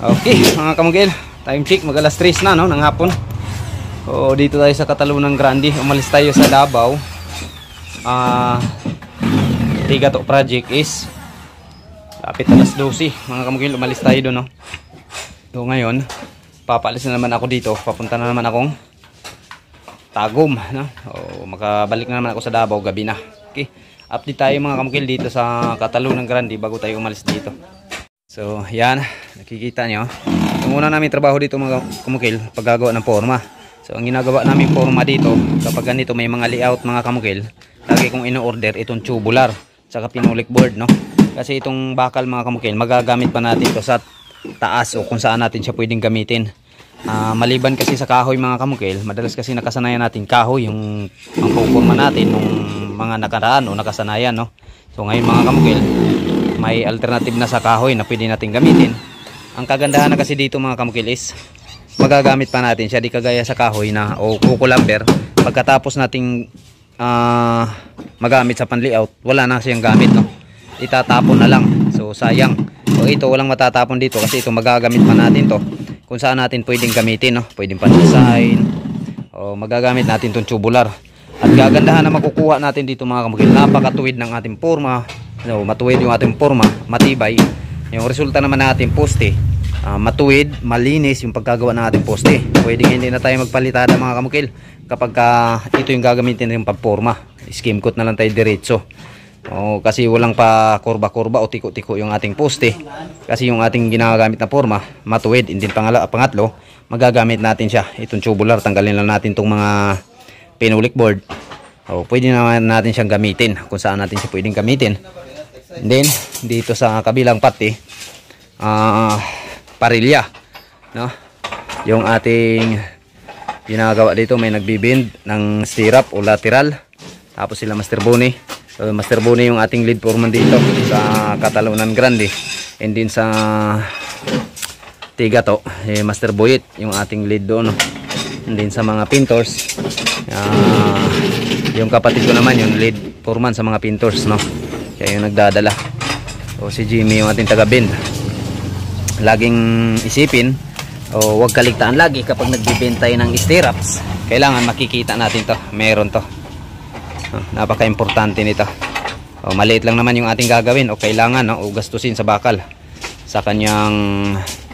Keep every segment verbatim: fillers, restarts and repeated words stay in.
Okay, mga kamugil, time check, mag alas tres na no, ng hapon. O, dito tayo sa Catalunan Grande. Umalis tayo sa Davao. Ah, uh, Tigato project is lapit alas dose, mga kamugil, umalis tayo doon no. So ngayon, papaalis na naman ako dito. Papunta na naman akong Tagum no. O, makabalik na naman ako sa Davao gabi na. Okay, update tayo mga kamugil dito sa Catalunan Grande bago tayo umalis dito. So yan, nakikita nyo yung una namin trabaho dito mga kamukil, paggagawa ng forma. So ang ginagawa namin forma dito, kapag ganito may mga layout mga kamukil, lagi kong ino-order itong tubular saka pinulik board no. Kasi itong bakal mga kamukil, magagamit pa natin ito sa taas o kung saan natin siya pwedeng gamitin. uh, Maliban kasi sa kahoy mga kamukil, madalas kasi nakasanayan natin kahoy yung pangpuporma natin nung mga nakaraan o nakasanayan no. So ngayon mga kamukil, may alternative na sa kahoy na pwede natin gamitin. Ang kagandahan na kasi dito mga kamukil is magagamit pa natin siya, di kagaya sa kahoy na o kuko lumber. Pagkatapos nating uh, magamit sa pan-layout, wala na siyang gamit no, itatapon na lang. So sayang. So ito walang matatapon dito kasi ito magagamit pa natin to kung saan natin pwedeng gamitin no, pwedeng pan-design o magagamit natin tong tubular. At gagandahan na makukuha natin dito mga kamukil, napakatuwid ng ating forma no, matuwid yung ating forma, matibay. Yung resulta naman ng ating poste, uh, matuwid, malinis yung pagkagawa ng ating poste. Pwede hindi na tayo magpalitada mga kamukil kapag uh, ito yung gagamitin ng pagporma. Skim coat na lang tayo diretso. O, kasi walang pa kurba-kurba o tiko-tiko yung ating poste. Kasi yung ating ginagamit na forma, matuwid. Hindi pangala, pangatlo, magagamit natin siya. Itong tubular, tanggalin lang natin itong mga pinulik board. O, pwede naman natin siyang gamitin kung saan natin siya pwedeng gamitin. And then dito sa kabilang pati, uh, parilya no? Yung ating ginagawa dito, may nagbibend ng stirrup o lateral. Tapos sila Master Boni. So, Master Boni yung ating lead foreman dito sa Catalunan Grande. And then sa Tigato, eh, Master Boyet yung ating lead doon no? And then sa mga painters, uh, yung kapatid ko naman yung lead foreman sa mga painters no, kaya yung nagdadala. O si Jimmy yung ating taga-bend. Laging isipin o huwag kaligtaan lagi kapag nagbibend tayo ng stirrups, kailangan makikita natin to, meron to. O, napaka-importante nito. O, maliit lang naman yung ating gagawin o kailangan no, o gastusin sa bakal sa kanyang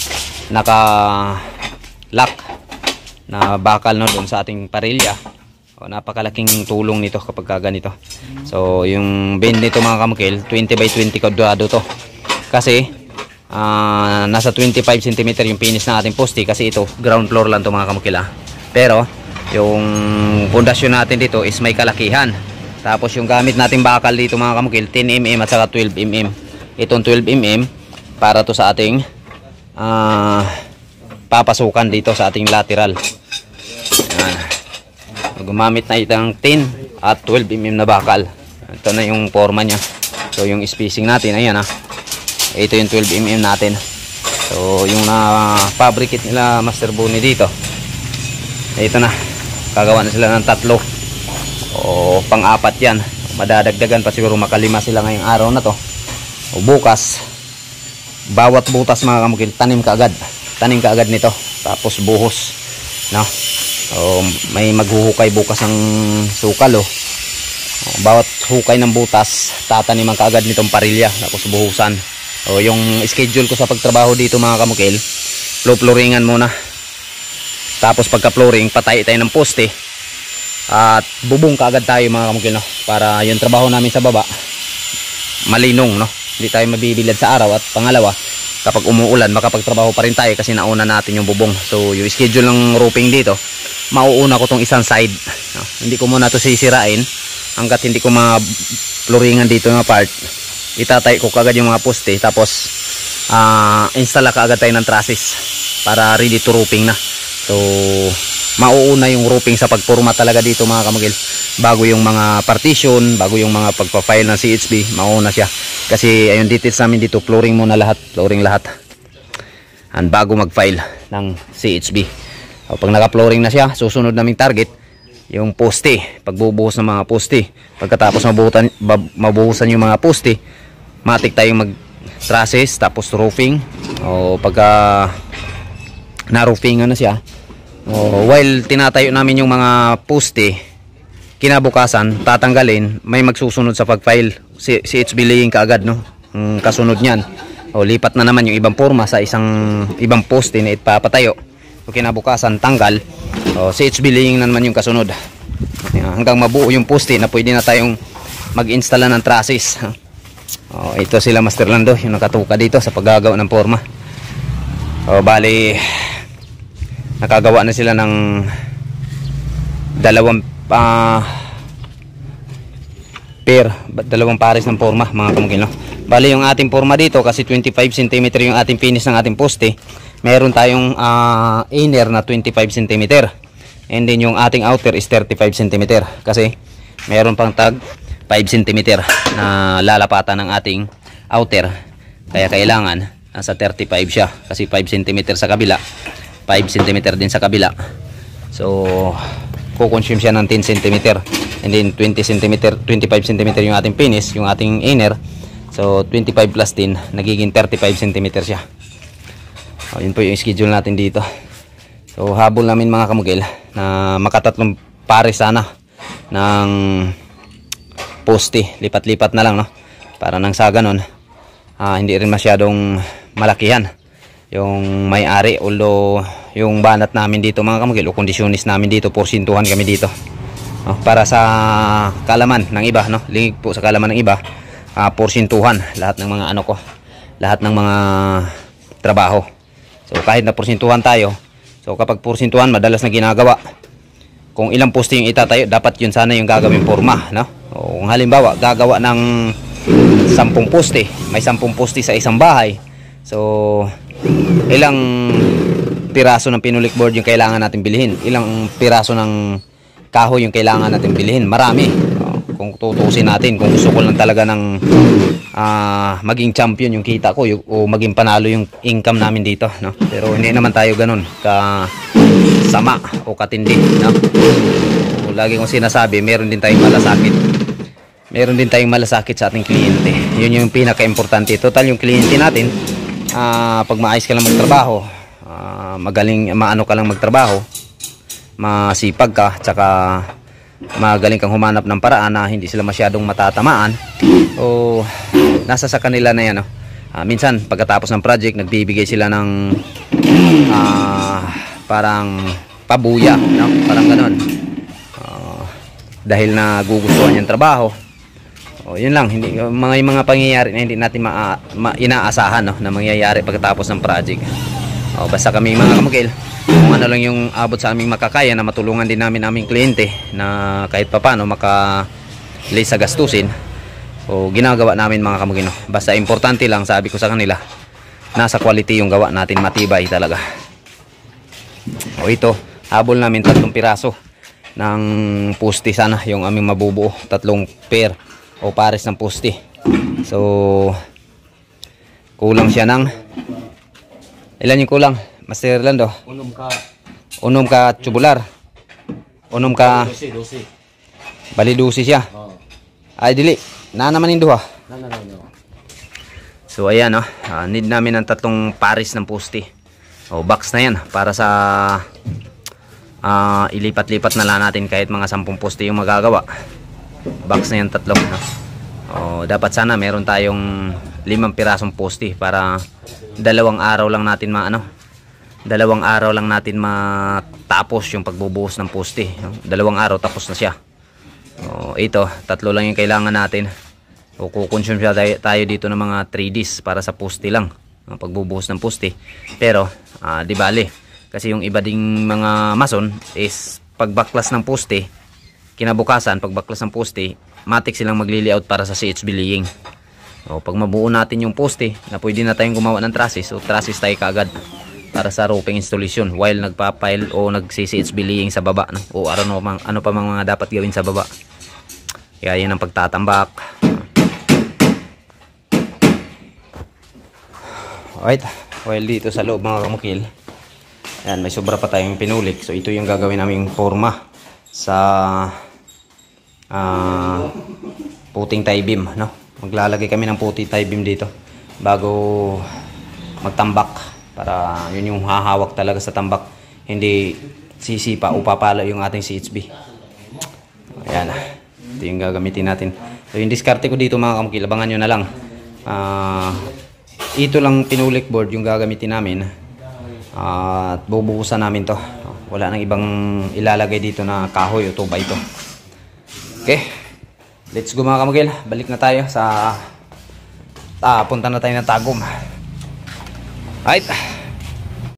naka-lock na bakal no, doon sa ating parilya. O, napakalaking tulong nito kapag ganito. So yung bend nito mga kamukil, twenty by twenty kwadrado to. Kasi uh, nasa twenty-five centimeter yung finish ng ating poste. Kasi ito ground floor lang to mga kamukil ah. Pero yung pundasyon natin dito is may kalakihan. Tapos yung gamit natin bakal dito mga kamukil, ten millimeter at saka twelve millimeter. Itong twelve millimeter para to sa ating uh, papasukan dito sa ating lateral. Yan. Gumamit na itang ten at twelve millimeter na bakal. Ito na yung forma nya. So yung spacing natin, ayan ha, ito yung twelve millimeter natin. So yung na fabricate nila Master Boni dito, ito na, gagawa na sila ng tatlo o pang-apat yan. Madadagdagan pa siguro, makalima sila ngayong araw na to o bukas. Bawat butas mga kamukil, tanim ka agad, tanim ka agad nito, tapos buhos no. O, may maghuhukay bukas ng sukal oh. O, bawat hukay ng butas tataniman kaagad nitong parilya, tapos buhusan. O, yung schedule ko sa pagtrabaho dito mga kamukil, floor-flooringan muna, tapos pagka flooring patay tayo ng poste at bubong kaagad tayo mga kamukil no? Para yung trabaho namin sa baba malinong no, hindi tayo mabibilad sa araw. At pangalawa, kapag umuulan makapagtrabaho pa rin tayo kasi nauna natin yung bubong. So yung schedule ng roofing dito, mauuna ko tong isang side no? Hindi ko muna to sisirain hanggat hindi ko ma-flooringan dito yung part. Itatay ko kagad yung mga poste, tapos uh, install ka agad tayo ng trusses para ready to roofing na. So mauuna yung roofing sa pagpurma talaga dito mga kamukil, bago yung mga partition, bago yung mga pagpa-file ng C H B, mauna siya. Kasi ayun details namin dito, flooring muna lahat, flooring lahat and bago mag-file ng C H B. O, pag naka-flooring na siya, susunod naming target yung poste, pagbubuhos ng mga poste. Pagkatapos mabuhusan, mabuhusan yung mga poste, matik tayong mag trusses, tapos roofing, O pagka na-roofing na siya, o while tinatayo namin yung mga poste, kinabukasan tatanggalin, may magsusunod sa pag-file si, si H B laying kaagad, no? Ang kasunod niyan, o lipat na naman yung ibang forma sa isang ibang poste na ipapatayo. O kinabukasan tanggal, o si H B laying na naman yung kasunod. Hanggang mabuo yung poste na pwede na tayong mag-installa ng trusses. O, ito sila Master Lando, yung nakatuka dito sa paggagawa ng forma. O, bali nakagawa na sila ng dalawang uh, pair, dalawang pares ng forma, mga kamugil, no? Bali yung ating forma dito, kasi twenty-five centimeter yung ating finish ng ating poste, meron tayong uh, inner na twenty-five centimeter, and then yung ating outer is thirty-five centimeter, kasi meron pang tag five centimeter na lalapatan ng ating outer, kaya kailangan nasa thirty-five siya, kasi five centimeter sa kabila, five centimeter din sa kabila. So kukonsume siya ng ten centimeter, and then twenty centimeter, twenty-five centimeter yung ating finish, yung ating inner. So twenty-five plus ten, nagiging thirty-five centimeter siya. O, yun po yung schedule natin dito. So habol namin mga kamugil na makatatlong pares sana ng poste, lipat-lipat na lang, no? Para nang sa ganon, uh, hindi rin masyadong malakihan yung may-ari. Although yung banat namin dito mga kamugil, o kondisyonis namin dito, porsintuhan kami dito, no? Para sa kalaman ng iba, no? Lingig po sa kalaman ng iba, uh, porsintuhan lahat ng mga ano ko, lahat ng mga trabaho. So kahit na porsintuhan tayo, so kapag porsintuhan, madalas na ginagawa, kung ilang poste yung itatayo, dapat yun sana yung gagawing forma, no? O kung halimbawa gagawa ng sampung poste, may sampung poste sa isang bahay, so ilang piraso ng pinulik board yung kailangan natin bilhin, ilang piraso ng kahoy yung kailangan natin bilhin, marami. O, kung tutusin natin, kung gusto ko lang talaga ng uh, maging champion yung kita ko, yung, o maging panalo yung income namin dito, no? Pero hindi naman tayo ganun ka sama o katindi, no? O, lagi kong sinasabi, meron din tayong malasakit, meron din tayong malasakit sa ating kliyente. Yun yung pinaka-importante. Total yung kliyente natin, uh, pag maayos ka lang magtrabaho, uh, magaling, maano ka lang magtrabaho, masipag ka, tsaka magaling kang humanap ng paraan na hindi sila masyadong matatamaan, o nasa sa kanila na yan, no? Uh, minsan pagkatapos ng project, nagbibigay sila ng uh, parang pabuya, no? Parang ganon, uh, dahil na gugustuhan yung trabaho. O yun lang, hindi, mga mga pangyayari na hindi natin ma, ma, inaasahan, no, na mangyayari pagkatapos ng project. O basta kami mga kamugil, kung ano lang yung abot sa aming makakaya, na matulungan din namin aming kliyente na kahit papano maka-lay sa gastusin, o ginagawa namin mga kamugil, no? Basta importante lang, sabi ko sa kanila, nasa quality yung gawa natin, matibay talaga. O ito, habol namin tatlong piraso ng poste sana yung aming mabubuo, tatlong pair o pares ng poste. So kulang siya ng ilan yung kulang, Master Lando? Unom ka Unom ka tubular, unom ka dosi. bali dosi siya. Oh. Ay dili na naman yung duha. No, no, no, no. So ayan, no, uh, need namin ng tatlong pares ng poste. O box na yan para sa uh, ilipat-lipat na lang natin, kahit mga sampung poste yung magagawa. Box na yan, tatlo, no? O, dapat sana meron tayong limang pirasong poste para dalawang araw lang natin maano, dalawang araw lang natin matapos yung pagbubuhos ng poste, no? Dalawang araw tapos na siya. O, ito, tatlo lang yung kailangan natin. O kukonsume siya tayo, tayo dito ng mga three days para sa poste lang, ang pagbubuhos ng poste. Pero uh, di bale, kasi yung iba ding mga mason is pagbaklas ng poste, kinabukasan pagbaklas ng poste, matik silang magli-layout para sa C H B laying. O pag mabuo natin yung poste na pwede na tayong gumawa ng trusses, so trusses tayo kaagad para sa roofing installation while nagpa-pile o nag-C H B laying sa baba, no? O ano, ano pa mga dapat gawin sa baba. Kaya yan ang pagtatambak. Alright, while dito sa loob mga kamukil, ayan, may sobra pa tayong pinulik. So ito yung gagawin naming forma sa uh, puting tie beam, no? Maglalagay kami ng puting tie beam dito bago magtambak. Para yun yung hahawak talaga sa tambak. Hindi sisipa o papalo yung ating C H B. Ayan. Ito yung gagamitin natin. So yung diskarte ko dito mga kamukil, abangan nyo na lang. Uh, ito lang pinulik board yung gagamitin namin. Uh, at bubuhusan namin to. Wala nang ibang ilalagay dito na kahoy o tuba ito. Okay. Let's go mga kamukil. Balik na tayo sa... Ah, punta na tayo ng Tagum. Right.